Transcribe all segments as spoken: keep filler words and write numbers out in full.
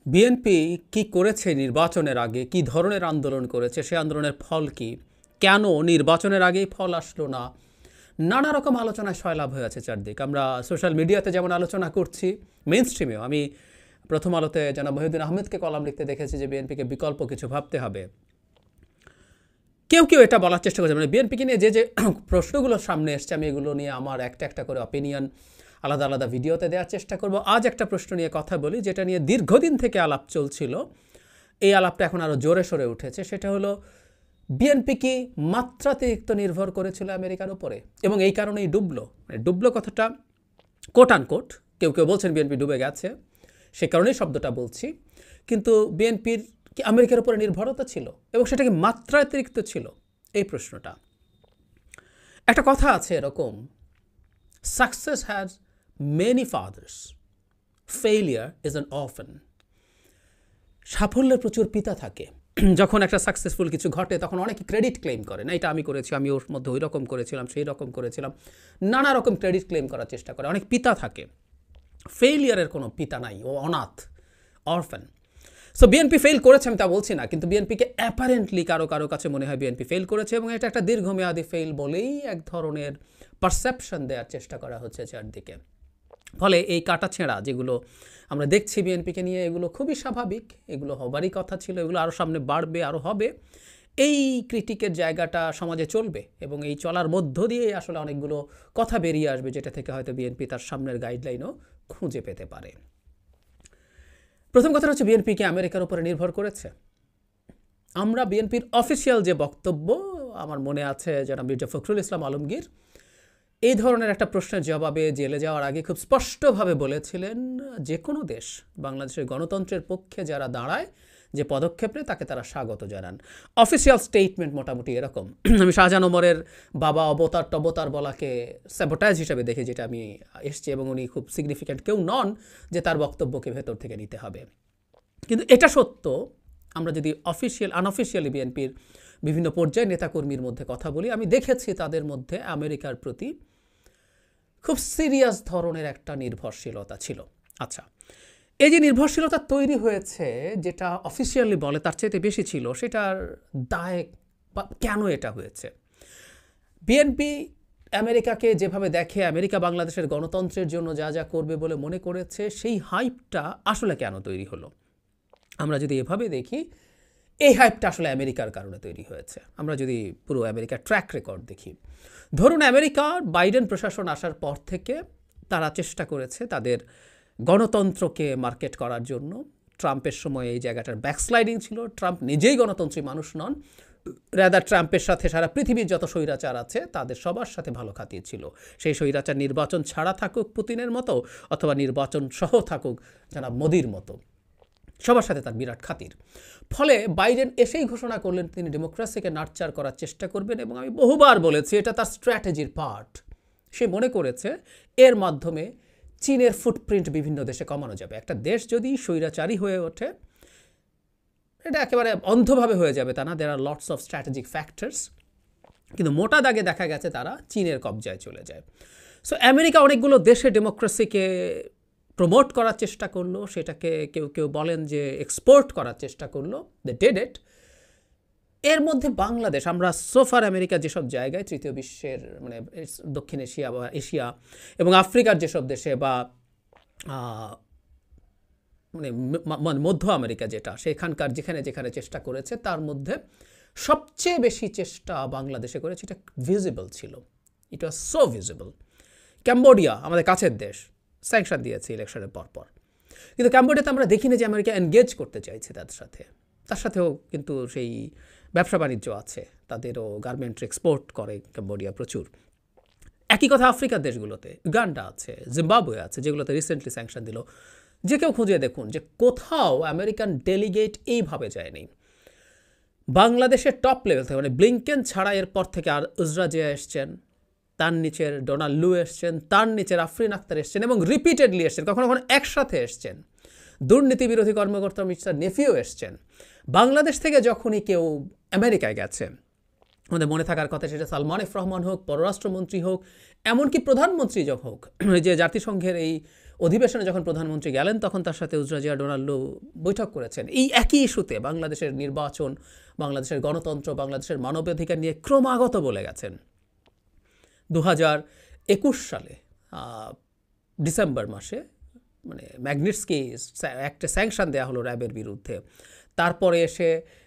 BNP কি করেছে নির্বাচনের আগে, কি ধরনের আন্দোলন করেছে, সে আন্দোলনের ফল কি, কেন নির্বাচনের আগেই ফল আসলো না, নানা রকম আলোচনায় সয়লাভ হয়ে আছে চারদিক। আমরা সোশ্যাল মিডিয়াতে যেমন আলোচনা করছি, মেইন স্ট্রিমেও আমি প্রথম আলোতে জনাব মহিউদ্দিন আহমেদকে কলাম লিখতে দেখেছি যে বিএনপিকে বিকল্প কিছু ভাবতে হবে। কেউ কেউ এটা বলার চেষ্টা করছে, মানে বিএনপিকে নিয়ে যে যে প্রশ্নগুলো সামনে এসছে আমি এগুলো নিয়ে আমার একটা একটা করে অপিনিয়ন আলাদা আলাদা ভিডিওতে দেওয়ার চেষ্টা করব। আজ একটা প্রশ্ন নিয়ে কথা বলি যেটা নিয়ে দীর্ঘদিন থেকে আলাপ চলছিল, এই আলাপটা এখন আরও জোরে সোরে উঠেছে। সেটা হলো বিএনপি কি মাত্রাতিরিক্ত নির্ভর করেছিল আমেরিকার উপরে এবং এই কারণেই ডুবলো। মানে ডুবলো কথাটা কোট আনকোট, কেউ কেউ বলছেন বিএনপি ডুবে গেছে, সে কারণেই শব্দটা বলছি। কিন্তু বিএনপির কি আমেরিকার উপরে নির্ভরতা ছিল এবং সেটা কি মাত্রাতিরিক্ত ছিল, এই প্রশ্নটা। একটা কথা আছে এরকম, success has many fathers, failure is an orphan. সাফল্যের প্রচুর পিতা থাকে। যখন একটা সাকসেসফুল কিছু ঘটে তখন অনেকে ক্রেডিট ক্লেম করে, না এটা আমি করেছি, আমি ওর মধ্যে ওই রকম করেছিলাম, সেই রকম করেছিলাম, নানা রকম ক্রেডিট ক্লেম করার চেষ্টা করে, অনেক পিতা থাকে। ফেইলিয়ারের কোনো পিতা নাই, ও অনাথ, অরফ্যান। সো বিএনপি ফেল করেছে আমি তা বলছি না, কিন্তু বিএনপিকে অ্যাপারেন্টলি কারো কারো কাছে মনে হয় বিএনপি ফেল করেছে এবং এটা একটা দীর্ঘমেয়াদী ফেল বলেই এক ধরনের পারসেপশন দেওয়ার চেষ্টা করা হচ্ছে চারদিকে। ফলে এই কাটাছেঁড়া যেগুলো আমরা দেখছি বিএনপিকে নিয়ে, এগুলো খুবই স্বাভাবিক, এগুলো হবারই কথা ছিল, এগুলো আরও সামনে বাড়বে, আরও হবে। এই ক্রিটিকের জায়গাটা সমাজে চলবে এবং এই চলার মধ্য দিয়েই আসলে অনেকগুলো কথা বেরিয়ে আসবে যেটা থেকে হয়তো বিএনপি তার সামনের গাইডলাইনও খুঁজে পেতে পারে। প্রথম কথা হচ্ছে বিএনপি কি আমেরিকার উপরে নির্ভর করেছে? আমরা বিএনপির অফিসিয়াল যে বক্তব্য, আমার মনে আছে জনাব মির্জা ফখরুল ইসলাম আলমগীর এই ধরনের একটা প্রশ্নের জবাবে জেলে যাওয়ার আগে খুব স্পষ্টভাবে বলেছিলেন, যে কোনো দেশ বাংলাদেশের গণতন্ত্রের পক্ষে যারা দাঁড়ায়, যে পদক্ষেপ নেয় তাকে তারা স্বাগত জানান। অফিসিয়াল স্টেটমেন্ট মোটামুটি এরকম। আমি শাহজাহান ওমরের বাবা অবতার টবতার বলাকে স্যাবোটাইজ হিসেবে দেখি, যেটা আমি এসছি, এবং উনি খুব সিগনিফিক্যান্ট কেউ নন যে তার বক্তব্যকে ভেতর থেকে নিতে হবে। কিন্তু এটা সত্য, আমরা যদি অফিসিয়াল আনঅফিসিয়ালি বিএনপির বিভিন্ন পর্যায়ে নেতাকর্মীর মধ্যে কথা বলি, আমি দেখেছি তাদের মধ্যে আমেরিকার প্রতি খুব সিরিয়াস ধরনের একটা নির্ভরশীলতা ছিল। আচ্ছা, এই যে নির্ভরশীলতা তৈরি হয়েছে, যেটা অফিসিয়ালি বলে তার চাইতে বেশি ছিল, সেটার দায় বা কেন এটা হয়েছে? বিএনপি আমেরিকাকে যেভাবে দেখে, আমেরিকা বাংলাদেশের গণতন্ত্রের জন্য যা যা করবে বলে মনে করেছে, সেই হাইপটা আসলে কেন তৈরি হলো? আমরা যদি এভাবে দেখি, এই হাইপটা আসলে আমেরিকার কারণে তৈরি হয়েছে। আমরা যদি পুরো আমেরিকার ট্র্যাক রেকর্ড দেখি, ধরুন আমেরিকার বাইডেন প্রশাসন আসার পর থেকে তারা চেষ্টা করেছে তাদের গণতন্ত্রকে মার্কেট করার জন্য। ট্রাম্পের সময় এই জায়গাটার ব্যাকস্লাইডিং ছিল। ট্রাম্প নিজেই গণতন্ত্রী মানুষ নন, রাদার ট্রাম্পের সাথে সারা পৃথিবীর যত স্বৈরাচার আছে তাদের সবার সাথে ভালো খাতির ছিল। সেই স্বৈরাচার নির্বাচন ছাড়া থাকুক পুতিনের মতো, অথবা নির্বাচন সহ থাকুক জনাব মোদির মতো, সবার সাথে তার বিরাট খাতির। ফলে বাইডেন এসেই ঘোষণা করলেন তিনি ডেমোক্রেসিকে নার্চার করার চেষ্টা করবেন, এবং আমি বহুবার বলেছি এটা তার স্ট্র্যাটেজির পার্ট। সে মনে করেছে এর মাধ্যমে চীনের ফুটপ্রিন্ট বিভিন্ন দেশে কমানো যাবে। একটা দেশ যদি স্বৈরাচারী হয়ে ওঠে, এটা একেবারে অন্ধভাবে হয়ে যাবে তা না, there are lots of strategic factors, কিন্তু মোটা দাগে দেখা গেছে তারা চীনের কবজায় চলে যায়। সো আমেরিকা অনেকগুলো দেশে ডেমোক্রেসিকে প্রমোট করার চেষ্টা করলো, সেটাকে কেউ কেউ বলেন যে এক্সপোর্ট করার চেষ্টা করলো, দে ডিড ইট। এর মধ্যে বাংলাদেশ, আমরা সোফার আমেরিকা যেসব জায়গায় তৃতীয় বিশ্বের মানে দক্ষিণ এশিয়া বা এশিয়া এবং আফ্রিকার যেসব দেশে বা মানে মধ্য আমেরিকা যেটা, সেখানকার যেখানে যেখানে চেষ্টা করেছে, তার মধ্যে সবচেয়ে বেশি চেষ্টা বাংলাদেশে করেছে, এটা ভিজিবল ছিল, it was so visible. Cambodia আমাদের কাছের দেশ, স্যাংশন দিয়েছে ইলেকশনের পরপর, কিন্তু ক্যাম্বোডিয়াতে আমরা দেখিনি যে আমেরিকা এনগেজ করতে চাইছে তাদের সাথে। তার সাথেও কিন্তু সেই ব্যবসা বাণিজ্য আছে, তাদেরও গার্মেন্ট এক্সপোর্ট করে ক্যাম্বোডিয়া প্রচুর। একই কথা আফ্রিকার দেশগুলোতে, উগান্ডা আছে, জিম্বাবুয়ে আছে, যেগুলোতে রিসেন্টলি স্যাংশন দিল। যে কেউ খুঁজে দেখুন যে কোথাও আমেরিকান ডেলিগেট এইভাবে যায়নি। বাংলাদেশের টপ লেভেল থেকে, মানে ব্লিংকেন ছাড়া এরপর থেকে আর উজরা জিয়া এসছেন, তার নিচের ডোনাল্ড লু এসছেন, তার নিচের আফরিন আক্তার এসছেন, এবং রিপিটেডলি এসছেন, কখনো কখনো একসাথে এসছেন। দুর্নীতি বিরোধী কর্মকর্তা মিস্টার নেফিও এসছেন। বাংলাদেশ থেকে যখনই কেউ আমেরিকায় গেছে, আমাদের মনে থাকার কথা, সেটা সালমান এফ রহমান হোক, পররাষ্ট্রমন্ত্রী হোক, এমনকি প্রধানমন্ত্রী যখন হোক, যে জাতিসংঘের এই অধিবেশনে যখন প্রধানমন্ত্রী গেলেন তখন তার সাথে উজরাজিয়া ডোনাল্ডো বৈঠক করেছেন এই একই ইস্যুতে, বাংলাদেশের নির্বাচন, বাংলাদেশের গণতন্ত্র, বাংলাদেশের মানবাধিকার নিয়ে ক্রমাগত বলে গেছেন। দু হাজার একুশ সালে ডিসেম্বর মাসে মানে ম্যাগনিটস্কি একটা স্যাংশন দেওয়া হলো র্যাবের বিরুদ্ধে। তারপরে এসে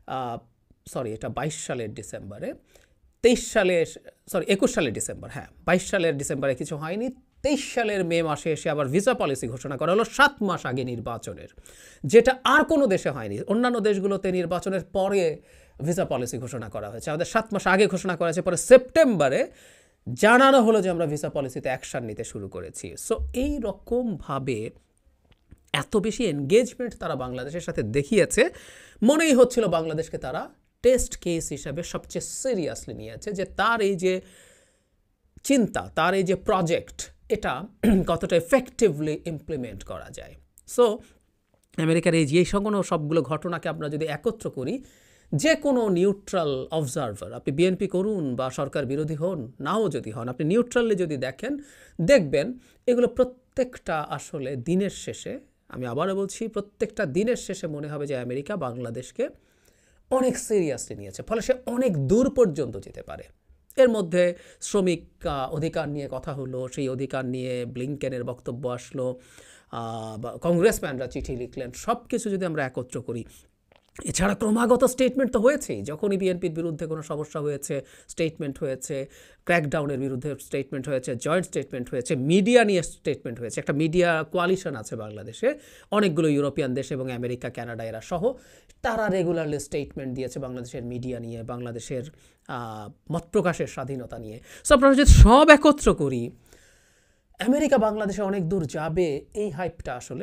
সরি এটা বাইশ সালের ডিসেম্বরে, তেইশ সালে সরি একুশ সালের ডিসেম্বর, হ্যাঁ বাইশ সালের ডিসেম্বরে কিছু হয়নি। তেইশ সালের মে মাসে এসে আবার ভিসা পলিসি ঘোষণা করা হলো সাত মাস আগে নির্বাচনের, যেটা আর কোনো দেশে হয়নি। অন্যান্য দেশগুলোতে নির্বাচনের পরে ভিসা পলিসি ঘোষণা করা হয়েছে, আমাদের সাত মাস আগে ঘোষণা করা হয়েছে। পরে সেপ্টেম্বরে জানানো হলো যে আমরা ভিসা পলিসিতে অ্যাকশান নিতে শুরু করেছি। সো এই রকমভাবে এত বেশি এনগেজমেন্ট তারা বাংলাদেশের সাথে দেখিয়েছে, মনেই হচ্ছিল বাংলাদেশকে তারা টেস্ট কেস হিসাবে সবচেয়ে সিরিয়াসলি নিয়েছে, যে তার এই যে চিন্তা, তার এই যে প্রজেক্ট, এটা কতটা এফেক্টিভলি ইমপ্লিমেন্ট করা যায়। সো আমেরিকার এই যে কোনো সবগুলো ঘটনাকে আমরা যদি একত্র করি, যে কোনো নিউট্রাল অবজারভার, আপনি বিএনপি করুন বা সরকার বিরোধী হন, নাও যদি হন, আপনি নিউট্রালি যদি দেখেন, দেখবেন এগুলো প্রত্যেকটা আসলে দিনের শেষে, আমি আবারও বলছি, প্রত্যেকটা দিনের শেষে মনে হবে যে আমেরিকা বাংলাদেশকে অনেক সিরিয়াসলি নিয়েছে, ফলে সে অনেক দূর পর্যন্ত যেতে পারে। এর মধ্যে শ্রমিক অধিকার নিয়ে কথা হলো, সেই অধিকার নিয়ে ব্লিংকেনের বক্তব্য আসলো, বা কংগ্রেসম্যানরা চিঠি লিখলেন, সব কিছু যদি আমরা একত্র করি, এছাড়া ক্রমাগত স্টেটমেন্ট তো হয়েছেই। যখনই বিএনপির বিরুদ্ধে কোনো সমস্যা হয়েছে স্টেটমেন্ট হয়েছে, ক্র্যাকডাউনের বিরুদ্ধে স্টেটমেন্ট হয়েছে, জয়েন্ট স্টেটমেন্ট হয়েছে, মিডিয়া নিয়ে স্টেটমেন্ট হয়েছে। একটা মিডিয়া কোয়ালিশন আছে বাংলাদেশে, অনেকগুলো ইউরোপিয়ান দেশ এবং আমেরিকা, কানাডা এরা সহ, তারা রেগুলারলি স্টেটমেন্ট দিয়েছে বাংলাদেশের মিডিয়া নিয়ে, বাংলাদেশের মত প্রকাশের স্বাধীনতা নিয়ে। সো আপনারা যদি সব একত্র করি, আমেরিকা বাংলাদেশে অনেক দূর যাবে, এই হাইপটা আসলে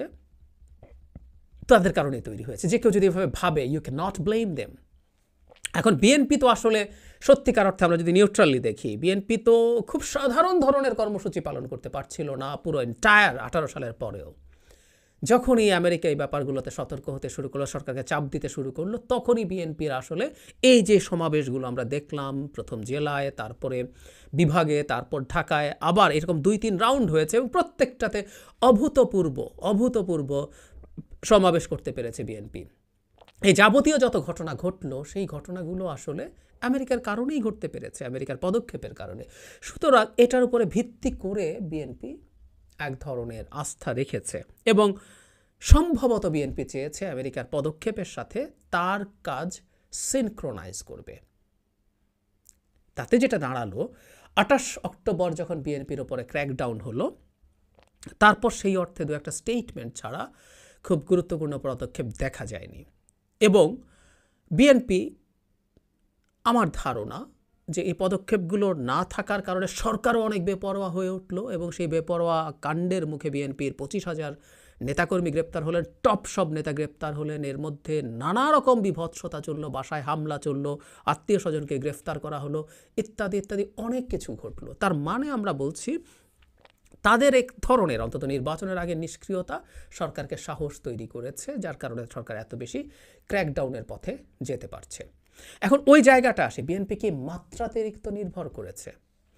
তাদের কারণে তৈরি হয়েছে। যে কেউ যদি এভাবে ভাবে, you can not blame them. এখন বিএনপি তো আসলে সত্যিকার অর্থে আমরা যদি নিউট্রালি দেখি, বিএনপি তো খুব সাধারণ ধরনের কর্মসূচি পালন করতে পারছিল না পুরো এন্টায়ার আঠারো সালের পরেও। যখনই আমেরিকা এই ব্যাপারগুলোতে সতর্ক হতে শুরু করলো, সরকারকে চাপ দিতে শুরু করলো, তখনই বিএনপির আসলে এই যে সমাবেশগুলো আমরা দেখলাম, প্রথম জেলায়, তারপরে বিভাগে, তারপর ঢাকায়, আবার এরকম দুই তিন রাউন্ড হয়েছে এবং প্রত্যেকটাতে অভূতপূর্ব অভূতপূর্ব সমাবেশ করতে পেরেছে বিএনপি। এই যাবতীয় যত ঘটনা ঘটলো, সেই ঘটনাগুলো আসলে আমেরিকার কারণেই ঘটতে পেরেছে, আমেরিকার পদক্ষেপের কারণে। সুতরাং এটার উপরে ভিত্তি করে বিএনপি এক ধরনের আস্থা রেখেছে এবং সম্ভবত বিএনপি চেয়েছে আমেরিকার পদক্ষেপের সাথে তার কাজ সিনক্রোনাইজ করবে। তাতে যেটা দাঁড়ালো, আঠাশ অক্টোবর যখন বিএনপির ওপরে ক্র্যাকডাউন হলো, তারপর সেই অর্থে দু একটা স্টেটমেন্ট ছাড়া খুব গুরুত্বপূর্ণ পদক্ষেপ দেখা যায়নি। এবং বিএনপি, আমার ধারণা যে এই পদক্ষেপগুলো না থাকার কারণে সরকারও অনেক বেপরোয়া হয়ে উঠল এবং সেই বেপরোয়া কাণ্ডের মুখে বিএনপির পঁচিশ হাজার নেতাকর্মী গ্রেপ্তার হলেন, টপ সব নেতা গ্রেপ্তার হলেন। এর মধ্যে নানা রকম বিভৎসতা চললো, বাসায় হামলা চললো, আত্মীয় স্বজনকে গ্রেফতার করা হলো, ইত্যাদি ইত্যাদি অনেক কিছু ঘটলো। তার মানে আমরা বলছি তাদের এক ধরনের অন্তত নির্বাচনের আগে নিষ্ক্রিয়তা সরকারকে সাহস তৈরি করেছে, যার কারণে সরকার এত বেশি ক্র্যাকডাউনের পথে যেতে পারছে। এখন ওই জায়গাটা আসে, বিএনপি কি মাত্রাতিরিক্ত নির্ভর করেছে?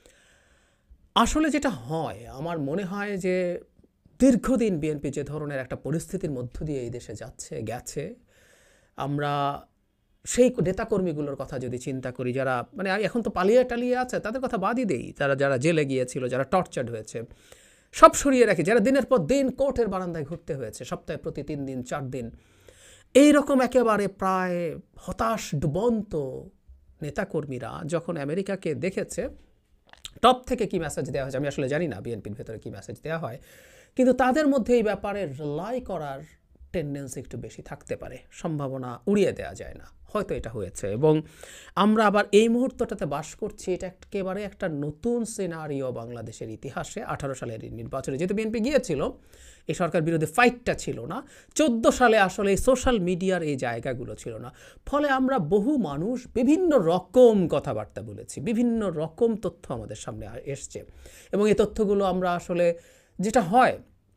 আসলে যেটা হয়, আমার মনে হয় যে দীর্ঘদিন বিএনপি যে ধরনের একটা পরিস্থিতির মধ্য দিয়ে এই দেশে যাচ্ছে গেছে, আমরা সেই নেতাকর্মীগুলোর কথা যদি চিন্তা করি, যারা মানে এখন তো পালিয়ে টালিয়ে আছে, তাদের কথা বাদই দেই, তারা যারা জেলে গিয়েছিল, যারা টর্চার্ড হয়েছে, সব সরিয়ে রাখি, যারা দিনের পর দিন কোর্টের বারান্দায় ঘুরতে হয়েছে, সপ্তাহে প্রতি তিন দিন চার দিন, এই রকম একেবারে প্রায় হতাশ ডুবন্ত নেতাকর্মীরা যখন আমেরিকাকে দেখেছে, টপ থেকে কি মেসেজ দেওয়া হয়েছে আমি আসলে জানি না, বিএনপির ভেতরে কি মেসেজ দেওয়া হয়, কিন্তু তাদের মধ্যে এই ব্যাপারে রিলাই করার টেন্ডেন্সি একটু বেশি থাকতে পারে, সম্ভাবনা উড়িয়ে দেওয়া যায় না, হয়তো এটা হয়েছে। এবং আমরা আবার এই মুহূর্তটাতে বাস করছি, এটা একেবারে একটা নতুন সিনারিও বাংলাদেশের ইতিহাসে। আঠারো সালের নির্বাচনে যেহেতু বিএনপি গিয়েছিল, এই সরকার বিরোধী ফাইটটা ছিল না, চোদ্দ সালে আসলে এই সোশ্যাল মিডিয়ার এই জায়গাগুলো ছিল না, ফলে আমরা বহু মানুষ বিভিন্ন রকম কথাবার্তা বলেছি, বিভিন্ন রকম তথ্য আমাদের সামনে এসছে এবং এই তথ্যগুলো আমরা আসলে, যেটা হয়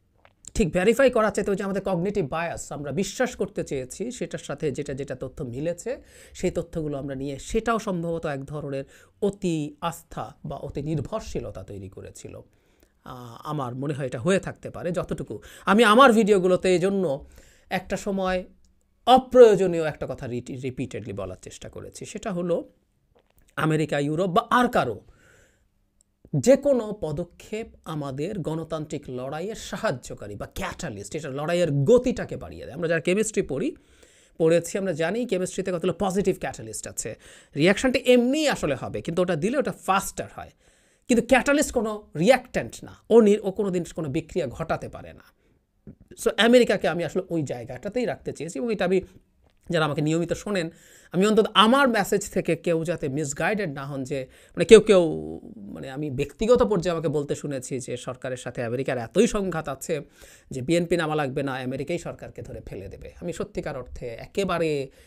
ঠিক ভেরিফাই করা চাইতে যে আমাদের কগনিটিভ বায়াস আমরা বিশ্বাস করতে চেয়েছি সেটার সাথে যেটা যেটা তথ্য মিলেছে সেই তথ্যগুলো আমরা নিয়ে সেটাও সম্ভবত এক ধরনের অতি আস্থা বা অতি নির্ভরশীলতা তৈরি করেছিল। আমার মনে হয় এটা হয়ে থাকতে পারে যতটুকু আমি আমার ভিডিওগুলোতে এই জন্য একটা সময় অপ্রয়োজনীয় একটা কথা রিপিটেডলি বলার চেষ্টা করেছি, সেটা হলো আমেরিকা, ইউরোপ বা আর কারো যে কোনো পদক্ষেপ আমাদের গণতান্ত্রিক লড়াইয়ের সাহায্যকারী বা ক্যাটালিস্ট, এটা লড়াইয়ের গতিটাকে বাড়িয়ে দেয়। আমরা যারা কেমিস্ট্রি পড়ি পড়েছি আমরা জানি কেমিস্ট্রিতে কতগুলো পজিটিভ ক্যাটালিস্ট আছে, রিয়াকশানটা এমনিই আসলে হবে কিন্তু ওটা দিলে ওটা ফাস্টার হয়, কিন্তু ক্যাটালিস্ট কোনো রিয়াক্ট্যান্ট না, ও ও কোনো দিন কোনো বিক্রিয়া ঘটাতে পারে না। সো আমেরিকাকে আমি আসলে ওই জায়গাটাতেই রাখতে চেয়েছি এবং এটা আমি যারা আমাকে নিয়মিত শোনেন আমি অন্তত আমার মেসেজ থেকে কেউ যাতে মিসগাইডেড না হন, যে মানে কেউ কেউ মানে আমি ব্যক্তিগত পর্যায়ে আমাকে বলতে শুনেছি যে সরকারের সাথে আমেরিকার এতই সংঘাত আছে যে বিএনপি নামা লাগবে না, আমেরিকাই সরকারকে ধরে ফেলে দেবে। আমি সত্যিকার অর্থে একেবারে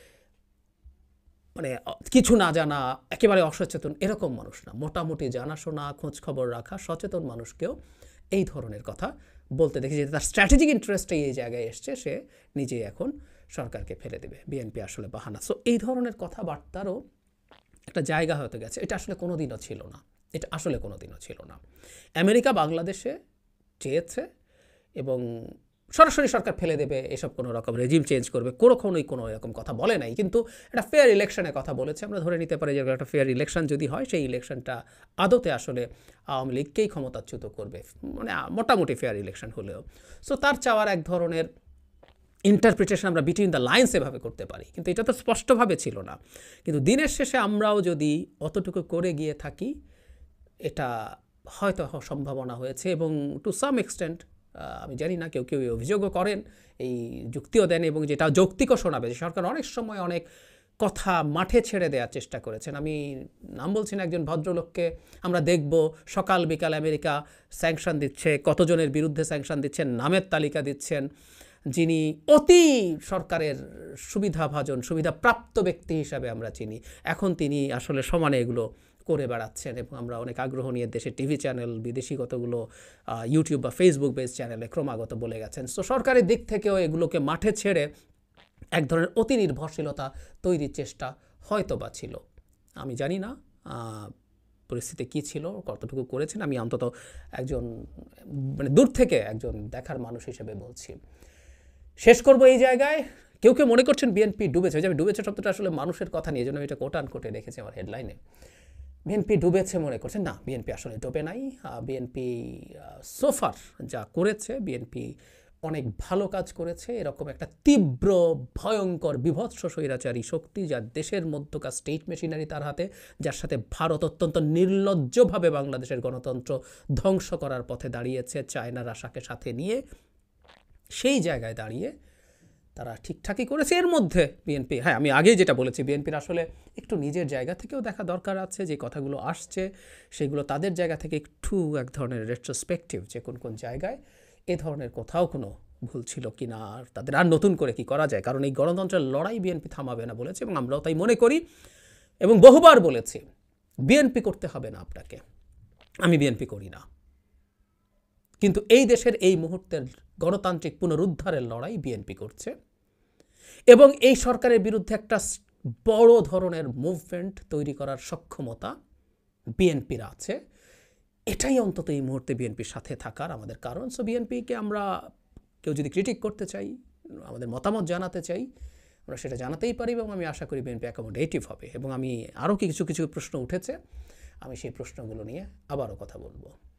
মানে কিছু না জানা একেবারে অসচেতন এরকম মানুষ না, মোটামুটি জানাশোনা খোঁজ খবর রাখা সচেতন মানুষকেও এই ধরনের কথা বলতে দেখি যে তার স্ট্র্যাটেজিক ইন্টারেস্টে এই জায়গায় এসছে, সে নিজেই এখন সরকারকে ফেলে দেবে, বিএনপি আসলে বাহানা। সো এই ধরনের কথাবার্তারও একটা জায়গা হতে গেছে, এটা আসলে কোনো দিনও ছিল না, এটা আসলে কোনো দিনও ছিল না। আমেরিকা বাংলাদেশে চেয়েছে এবং সরাসরি সরকার ফেলে দেবে এসব কোনো রকম রেজিম চেঞ্জ করবে কোনোক্ষণই কোনো এরকম কথা বলে নাই, কিন্তু একটা ফেয়ার ইলেকশনের কথা বলেছে। আমরা ধরে নিতে পারি যে একটা ফেয়ার ইলেকশন যদি হয় সেই ইলেকশনটা আদতে আসলে আওয়ামী লীগকেই ক্ষমতাচ্যুত করবে, মানে মোটামুটি ফেয়ার ইলেকশন হলেও। সো তার চাওয়ার এক ধরনের ইন্টারপ্রিটেশন আমরা বিটুইন দ্য লাইন্স এভাবে করতে পারি, কিন্তু এটা তো স্পষ্টভাবে ছিল না। কিন্তু দিনের শেষে আমরাও যদি অতটুকু করে গিয়ে থাকি এটা হয়তো সম্ভাবনা হয়েছে এবং টু সাম এক্সটেন্ট আমি জানি না কেউ কেউ অভিযোগও করেন, এই যুক্তিও দেন এবং যেটা যৌক্তিকও শোনাবে যে সরকার অনেক সময় অনেক কথা মাঠে ছেড়ে দেওয়ার চেষ্টা করেছেন। আমি নাম বলছি না, একজন ভদ্রলোককে আমরা দেখব সকাল বিকাল আমেরিকা স্যাংশন দিচ্ছে, কতজনের বিরুদ্ধে স্যাংশন দিচ্ছেন, নামের তালিকা দিচ্ছেন, যিনি অতি সরকারের সুবিধাভাজন সুবিধাপ্রাপ্ত ব্যক্তি হিসাবে আমরা চিনি, এখন তিনি আসলে সমানে এগুলো করে বেড়াচ্ছেন এবং আমরা অনেক আগ্রহ নিয়ে দেশের টিভি চ্যানেল বিদেশি কতগুলো ইউটিউব বা ফেসবুক বেস চ্যানেলে ক্রমাগত বলে গেছেন। সো সরকারের দিক থেকেও এগুলোকে মাঠে ছেড়ে এক ধরনের অতি নির্ভরশীলতা তৈরির চেষ্টা হয়তো বা ছিল, আমি জানি না পরিস্থিতি কী ছিল, কতটুকু করেছেন। আমি অন্তত একজন মানে দূর থেকে একজন দেখার মানুষ হিসেবে বলছি। শেষ করব এই জায়গায়। কেউ কেউ মনে করছেন বিএনপি ডুবেছে, যে আমি ডুবেছে শব্দটা আসলে মানুষের কথা নিয়ে, জন্য এটা কোট আন কোটে রেখেছি আমার হেডলাইনে। বিএনপি ডুবেছে মনে করছেন, না বিএনপি আসলে ডুবে নাই। বিএনপি সোফার যা করেছে, বিএনপি অনেক ভালো কাজ করেছে। এরকম একটা তীব্র ভয়ঙ্কর বিভৎস স্বৈরাচারী শক্তি যার দেশের মধ্যকার স্টেট মেশিনারি তার হাতে, যার সাথে ভারত অত্যন্ত নির্লজ্জভাবে বাংলাদেশের গণতন্ত্র ধ্বংস করার পথে দাঁড়িয়েছে চায়নার আশাকে সাথে নিয়ে, সেই জায়গায় দাঁড়িয়ে তারা ঠিকঠাকই করেছে। এর মধ্যে বিএনপি, হ্যাঁ আমি আগেই যেটা বলেছি, বিএনপির আসলে একটু নিজের জায়গা থেকেও দেখা দরকার আছে, যে কথাগুলো আসছে সেগুলো তাদের জায়গা থেকে একটু এক ধরনের রেট্রোস্পেক্টিভ, যে কোন কোন জায়গায় এ ধরনের কোথাও কোনো ভুল ছিল কি না, আর তাদের আর নতুন করে কি করা যায়। কারণ এই গণতন্ত্রের লড়াই বিএনপি থামাবে না বলেছে এবং আমরাও তাই মনে করি এবং বহুবার বলেছি বিএনপি করতে হবে না আপনাকে, আমি বিএনপি করি না, কিন্তু এই দেশের এই মুহূর্তের গণতান্ত্রিক পুনরুদ্ধারের লড়াই বিএনপি করছে এবং এই সরকারের বিরুদ্ধে একটা বড় ধরনের মুভমেন্ট তৈরি করার সক্ষমতা বিএনপির আছে। এটাই অন্তত এই মুহূর্তে বিএনপির সাথে থাকার আমাদের কারণ। সো বিএনপিকে আমরা কেউ যদি ক্রিটিক করতে চাই, আমাদের মতামত জানাতে চাই, আমরা সেটা জানাতেই পারি এবং আমি আশা করি বিএনপি অ্যাকোমোডেটিভ হবে। এবং আমি আরও কিছু কিছু প্রশ্ন উঠেছে, আমি সেই প্রশ্নগুলো নিয়ে আবারও কথা বলবো।